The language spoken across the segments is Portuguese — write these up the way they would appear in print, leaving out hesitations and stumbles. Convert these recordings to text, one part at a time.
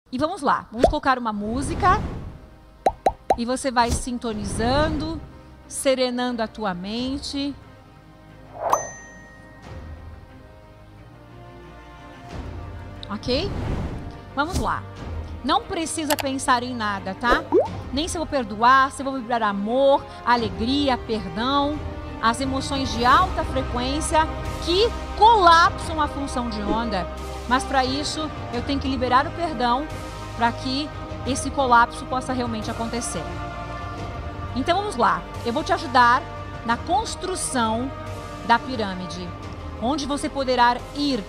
E vamos lá, vamos colocar uma música e você vai sintonizando, serenando a tua mente. Ok? Vamos lá. Não precisa pensar em nada, tá? Nem se eu vou perdoar, se eu vou vibrar amor, alegria, perdão, as emoções de alta frequência que colapsam a função de onda. Mas para isso, eu tenho que liberar o perdão para que esse colapso possa realmente acontecer. Então vamos lá. Eu vou te ajudar na construção da pirâmide, onde você poderá ir.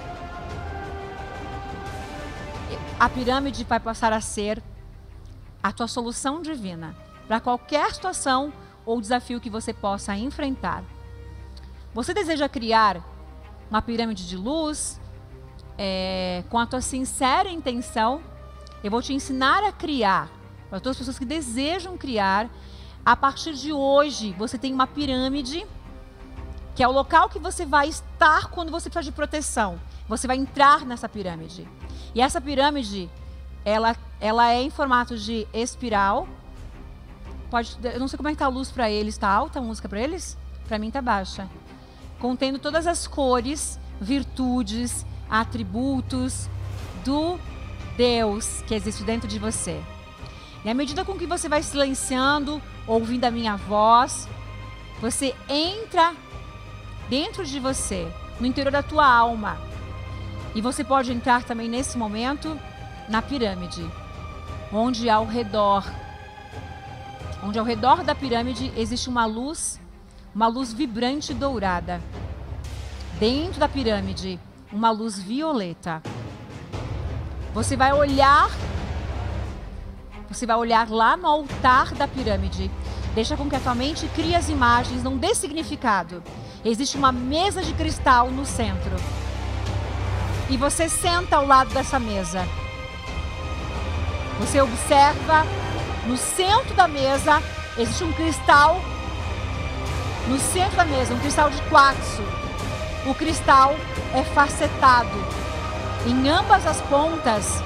A pirâmide vai passar a ser a tua solução divina para qualquer situação ou desafio que você possa enfrentar. Você deseja criar uma pirâmide de luz com a tua sincera intenção? Eu vou te ensinar a criar. Para todas as pessoas que desejam criar, a partir de hoje você tem uma pirâmide que é o local que você vai estar quando você precisar de proteção. Você vai entrar nessa pirâmide. E essa pirâmide, ela é em formato de espiral. Eu não sei como é que tá a luz para eles. Está alta a música para eles? Para mim está baixa. Contendo todas as cores, virtudes, atributos do Deus que existe dentro de você. E à medida com que você vai silenciando, ouvindo a minha voz, você entra dentro de você, no interior da tua alma. E você pode entrar também nesse momento na pirâmide, onde ao redor da pirâmide existe uma luz vibrante dourada. Dentro da pirâmide, uma luz violeta. Você vai olhar lá no altar da pirâmide. Deixa com que a tua mente crie as imagens, não dê significado. Existe uma mesa de cristal no centro. E você senta ao lado dessa mesa. Você observa, no centro da mesa, existe um cristal. No centro da mesa, um cristal de quartzo. O cristal é facetado. Em ambas as pontas,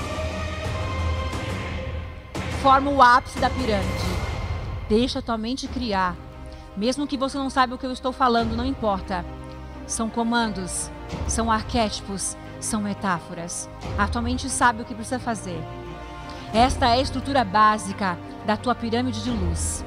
forma o ápice da pirâmide. Deixa a tua mente criar. Mesmo que você não saiba o que eu estou falando, não importa. São comandos, são arquétipos, são metáforas. A tua mente sabe o que precisa fazer. Esta é a estrutura básica da tua pirâmide de luz.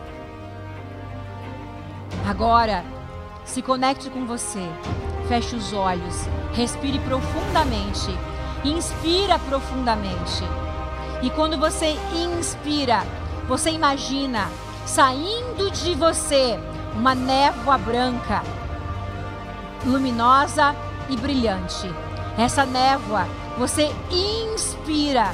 Agora, se conecte com você. Feche os olhos, respire profundamente. Inspira profundamente. E quando você inspira, você imagina saindo de você uma névoa branca, luminosa e brilhante. Essa névoa, você inspira,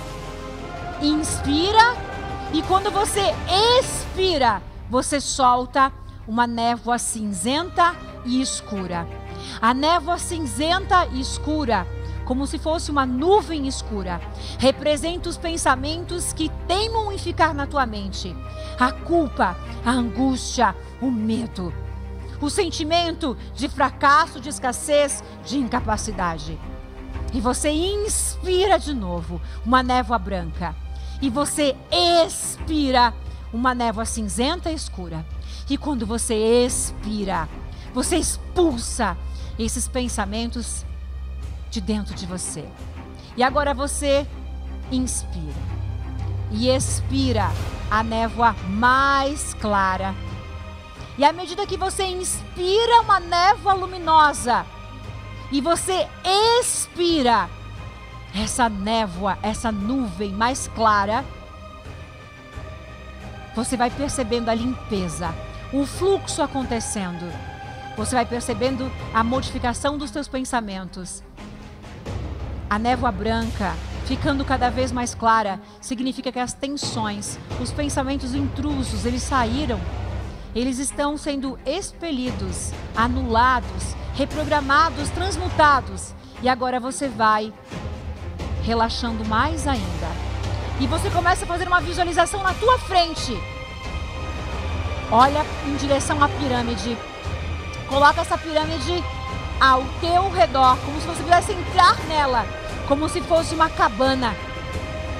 e quando você expira, você solta uma névoa cinzenta e escura. A névoa cinzenta e escura, como se fosse uma nuvem escura, representa os pensamentos que teimam em ficar na tua mente. A culpa, a angústia, o medo, o sentimento de fracasso, de escassez, de incapacidade. E você inspira de novo uma névoa branca. E você expira uma névoa cinzenta e escura. E quando você expira, você expulsa esses pensamentos de dentro de você. E agora você inspira e expira a névoa mais clara. E à medida que você inspira uma névoa luminosa e você expira essa névoa, essa nuvem mais clara, você vai percebendo a limpeza, o fluxo acontecendo. Você vai percebendo a modificação dos teus pensamentos. A névoa branca, ficando cada vez mais clara, significa que as tensões, os pensamentos intrusos, eles saíram. Eles estão sendo expelidos, anulados, reprogramados, transmutados. E agora você vai relaxando mais ainda. E você começa a fazer uma visualização na tua frente. Olha em direção à pirâmide. Coloca essa pirâmide ao teu redor, como se você pudesse entrar nela, como se fosse uma cabana.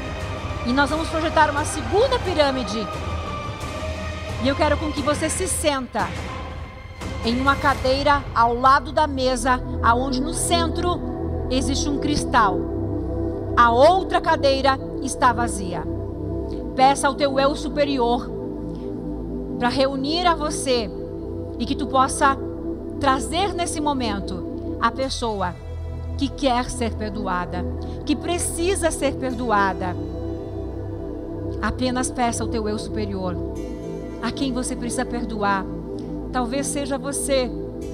E nós vamos projetar uma segunda pirâmide. E eu quero com que você se senta em uma cadeira ao lado da mesa, aonde no centro existe um cristal. A outra cadeira está vazia. Peça ao teu eu superior para reunir a você e que tu possa trazer nesse momento a pessoa que quer ser perdoada, que precisa ser perdoada. Apenas peça ao teu eu superior a quem você precisa perdoar. Talvez seja você.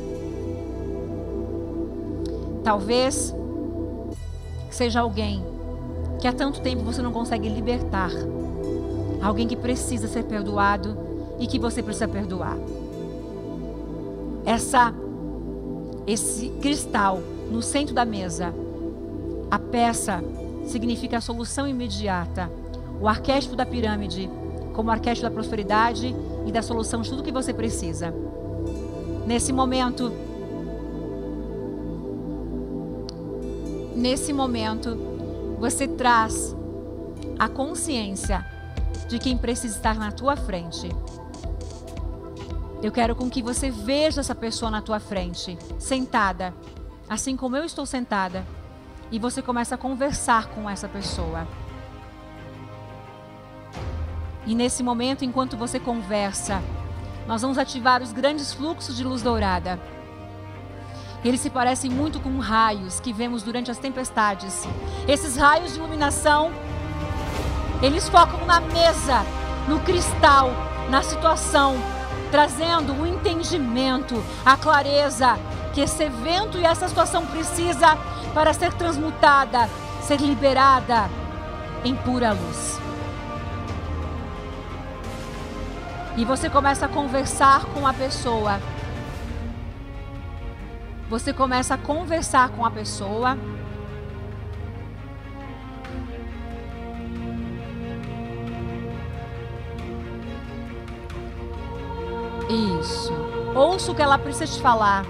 Talvez seja alguém que há tanto tempo você não consegue libertar. Alguém que precisa ser perdoado e que você precisa perdoar. Esse cristal no centro da mesa, a peça significa a solução imediata. O arquétipo da pirâmide como arquétipo da prosperidade e da solução de tudo que você precisa. Nesse momento, você traz a consciência de quem precisa estar na tua frente. Eu quero com que você veja essa pessoa na tua frente, sentada, assim como eu estou sentada, e você começa a conversar com essa pessoa. E nesse momento, enquanto você conversa, nós vamos ativar os grandes fluxos de luz dourada. Eles se parecem muito com raios que vemos durante as tempestades. Esses raios de iluminação, eles focam na mesa, no cristal, na situação, trazendo o entendimento, a clareza que esse evento e essa situação precisa para ser transmutada, ser liberada em pura luz. E você começa a conversar com a pessoa. Você começa a conversar com a pessoa. Isso. Ouça o que ela precisa te falar.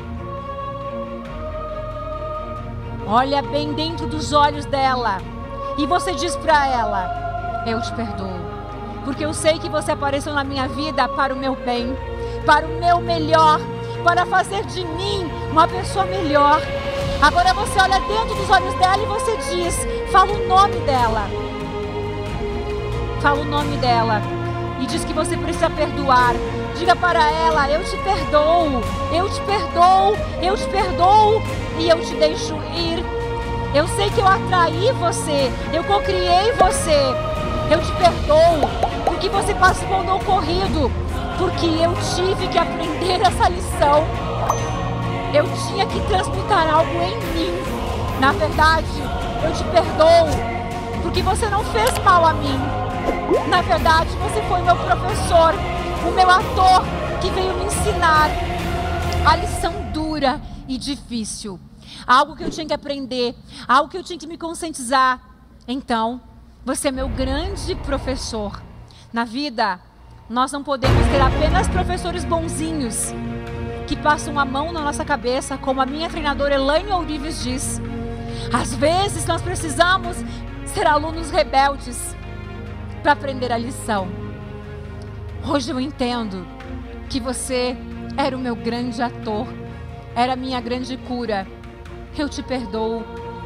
Olha bem dentro dos olhos dela. E você diz para ela: eu te perdoo. Porque eu sei que você apareceu na minha vida para o meu bem, para o meu melhor, para fazer de mim uma pessoa melhor. Agora você olha dentro dos olhos dela e você diz, fala o nome dela. Fala o nome dela. E diz que você precisa perdoar. Diga para ela: eu te perdoo, eu te perdoo, eu te perdoo e eu te deixo ir. Eu sei que eu atraí você, eu cocriei você. Eu te perdoo porque você passou no ocorrido, porque eu tive que aprender essa lição. Eu tinha que transmutar algo em mim. Na verdade, eu te perdoo porque você não fez mal a mim. Na verdade, você foi meu professor, o meu ator que veio me ensinar a lição dura e difícil. Algo que eu tinha que aprender, algo que eu tinha que me conscientizar. Então, você é meu grande professor. Na vida, nós não podemos ter apenas professores bonzinhos que passam a mão na nossa cabeça, como a minha treinadora Elaine Ourives diz. Às vezes, nós precisamos ser alunos rebeldes para aprender a lição. Hoje eu entendo que você era o meu grande ator, era a minha grande cura. Eu te perdoo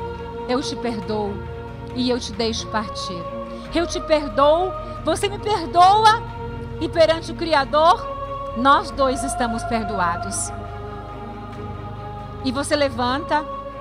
e eu te deixo partir. Eu te perdoo, você me perdoa e perante o Criador, nós dois estamos perdoados. E você levanta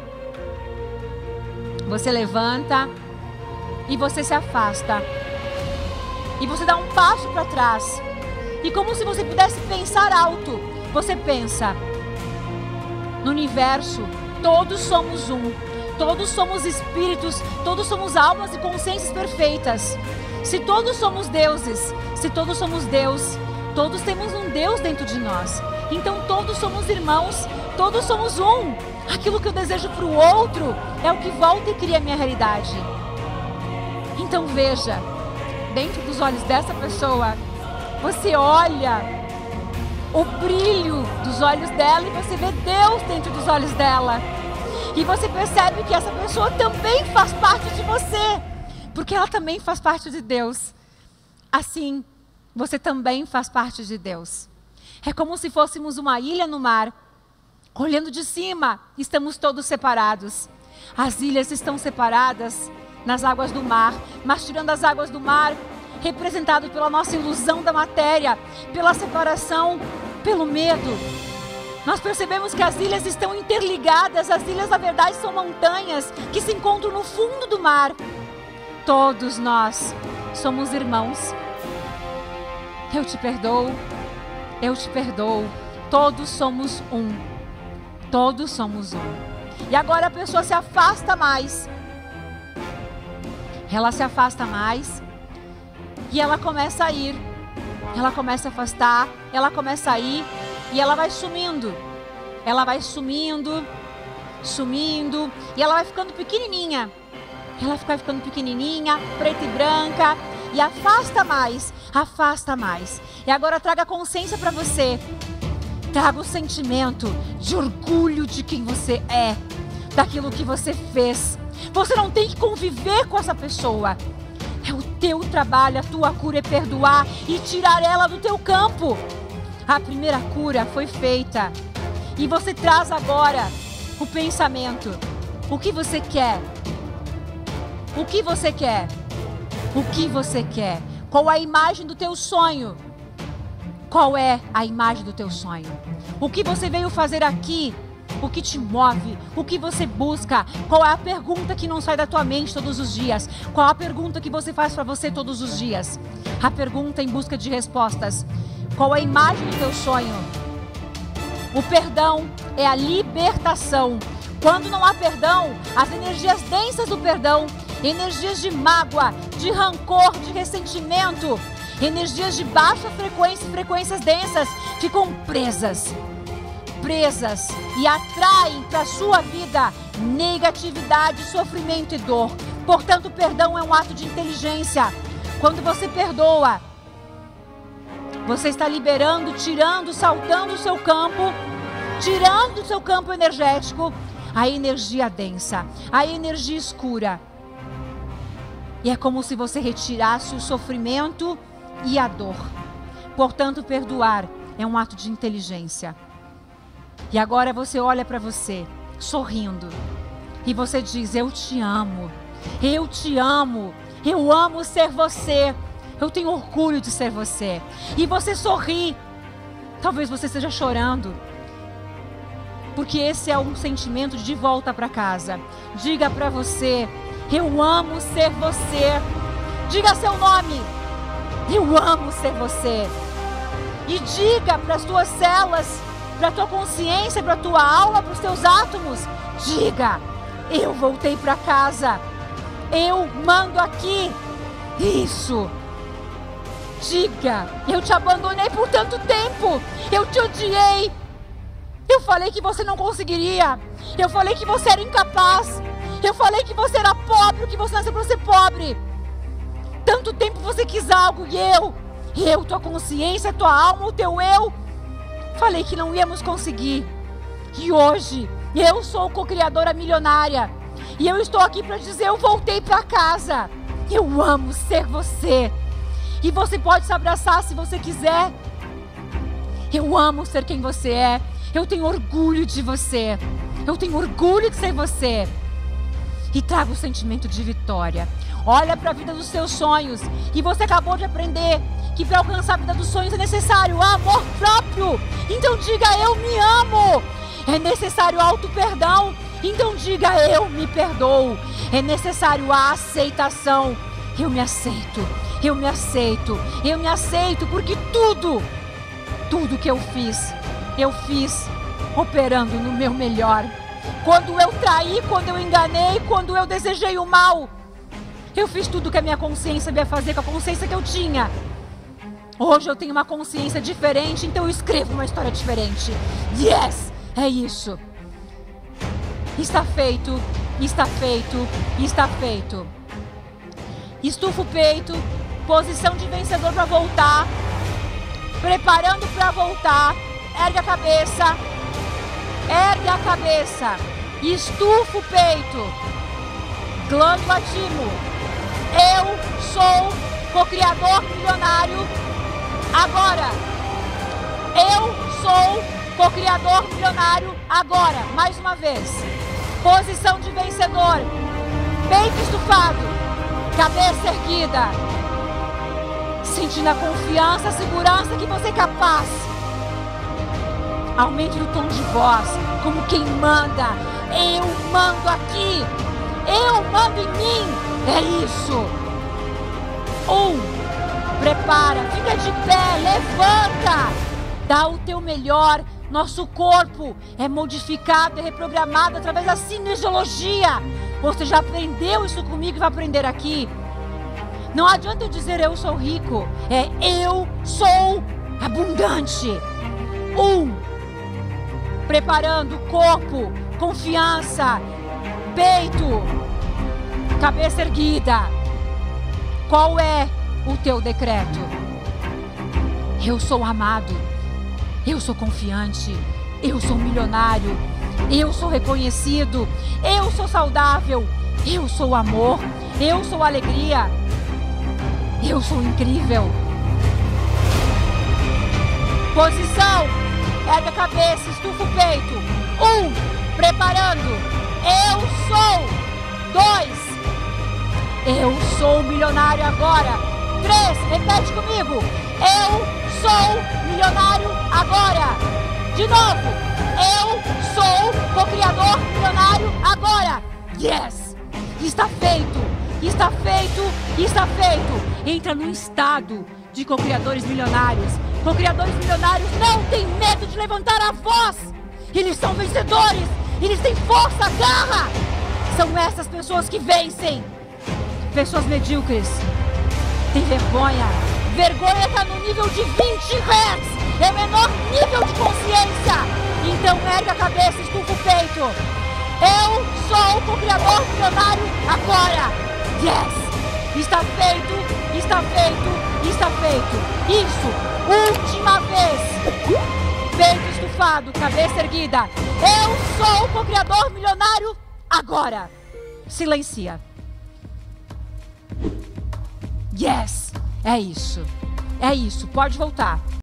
e você se afasta. E você dá um passo para trás. E como se você pudesse pensar alto, você pensa: no universo, todos somos um. Todos somos espíritos, todos somos almas e consciências perfeitas. Se todos somos deuses, se todos somos Deus, todos temos um Deus dentro de nós. Então todos somos irmãos, todos somos um. Aquilo que eu desejo para o outro é o que volta e cria a minha realidade. Então veja, dentro dos olhos dessa pessoa, você olha o brilho dos olhos dela e você vê Deus dentro dos olhos dela. E você percebe que essa pessoa também faz parte de você. porque ela também faz parte de Deus. Assim, você também faz parte de Deus. É como se fôssemos uma ilha no mar. Olhando de cima, estamos todos separados. As ilhas estão separadas nas águas do mar, mas tirando as águas do mar, representado pela nossa ilusão da matéria, pela separação, pelo medo. Nós percebemos que as ilhas estão interligadas. As ilhas, na verdade, são montanhas que se encontram no fundo do mar. Todos nós somos irmãos. Eu te perdoo, eu te perdoo. Todos somos um. Todos somos um. E agora a pessoa se afasta mais. Ela se afasta mais. E ela começa a ir. Ela começa a afastar. Ela começa a ir. E ela vai sumindo. Ela vai sumindo. Sumindo. E ela vai ficando pequenininha. Ela vai ficando pequenininha, preta e branca. E afasta mais. Afasta mais. E agora traga consciência para você. Traga o sentimento de orgulho de quem você é, daquilo que você fez. Você não tem que conviver com essa pessoa. É o teu trabalho, a tua cura é perdoar e tirar ela do teu campo. A primeira cura foi feita. E você traz agora o pensamento. O que você quer? O que você quer? O que você quer? Qual a imagem do teu sonho? Qual é a imagem do teu sonho? O que você veio fazer aqui? O que te move? O que você busca? Qual é a pergunta que não sai da tua mente todos os dias? Qual a pergunta que você faz para você todos os dias? A pergunta em busca de respostas. Qual é a imagem do teu sonho? O perdão é a libertação. Quando não há perdão, as energias densas do perdão, energias de mágoa, de rancor, de ressentimento, energias de baixa frequência, frequências densas, ficam presas e atraem para a sua vida negatividade, sofrimento e dor. Portanto, o perdão é um ato de inteligência. Quando você perdoa, você está liberando, tirando, saltando o seu campo, tirando do seu campo energético a energia densa, a energia escura. E é como se você retirasse o sofrimento e a dor. Portanto, perdoar é um ato de inteligência. E agora você olha para você, sorrindo, e você diz: eu te amo, eu te amo, eu amo ser você, eu tenho orgulho de ser você. E você sorri. Talvez você esteja chorando, porque esse é um sentimento de volta para casa. Diga para você: eu amo ser você. Diga seu nome: eu amo ser você. E diga para as tuas células, para a tua consciência, para a tua alma, para os teus átomos: diga: eu voltei para casa, eu mando aqui. Isso. Diga: eu te abandonei por tanto tempo, eu te odiei, eu falei que você não conseguiria, eu falei que você era incapaz, eu falei que você era pobre, que você nasceu para ser pobre. Tanto tempo você quis algo e eu, tua consciência, tua alma, o teu eu, falei que não íamos conseguir. E hoje, eu sou co-criadora milionária. E eu estou aqui para dizer: eu voltei para casa. Eu amo ser você. E você pode se abraçar se você quiser. Eu amo ser quem você é. Eu tenho orgulho de você. Eu tenho orgulho de ser você. E traga o sentimento de vitória. Olha para a vida dos seus sonhos. E você acabou de aprender que para alcançar a vida dos sonhos é necessário amor próprio. Então diga: eu me amo. É necessário auto-perdão. Então diga: eu me perdoo. É necessário a aceitação. Eu me aceito. Eu me aceito. Eu me aceito porque tudo que eu fiz operando no meu melhor. Quando eu traí, quando eu enganei, quando eu desejei o mal, eu fiz tudo que a minha consciência ia fazer com a consciência que eu tinha. Hoje eu tenho uma consciência diferente, então eu escrevo uma história diferente. Yes! É isso. Está feito, está feito, está feito. Estufa o peito, posição de vencedor para voltar. Preparando para voltar. Ergue a cabeça. Ergue a cabeça. Estufa o peito. Glândula timo. Eu sou co-criador milionário agora. Eu sou co-criador milionário agora. Mais uma vez. Posição de vencedor. Peito estufado. Cabeça erguida. Sentindo a confiança, a segurança que você é capaz. Aumente o tom de voz, como quem manda. Eu mando aqui. Eu mando em mim. É isso. Prepara, fica de pé, levanta. Dá o teu melhor. Nosso corpo é modificado, é reprogramado através da cinesiologia. Você já aprendeu isso comigo e vai aprender aqui. Não adianta eu dizer eu sou rico. É eu sou abundante. Preparando o corpo, confiança, peito, cabeça erguida. Qual é o teu decreto? Eu sou amado. Eu sou confiante. Eu sou milionário. Eu sou reconhecido. Eu sou saudável. Eu sou amor. Eu sou alegria. Eu sou incrível. Posição. Erga a cabeça, estufa o peito. Preparando. Eu sou. 2. Eu sou milionário agora. 3. Repete comigo. Eu sou milionário agora. De novo. Eu sou co-criador milionário agora. Yes! Está feito. Está feito. Está feito. Entra num estado de co-criadores milionários. Co-criadores milionários não têm medo de levantar a voz. Eles são vencedores. Eles têm força, garra. São essas pessoas que vencem. Pessoas medíocres têm vergonha. Vergonha está no nível de 20 Hz. É o menor nível de consciência. Então erga a cabeça, estufa o peito. Eu sou o co-criador milionário agora. Yes! Está feito, está feito, está feito. Isso. Última vez. Peito estufado, cabeça erguida. Eu sou o co-criador milionário agora. Silencia. Yes. É isso. É isso. Pode voltar.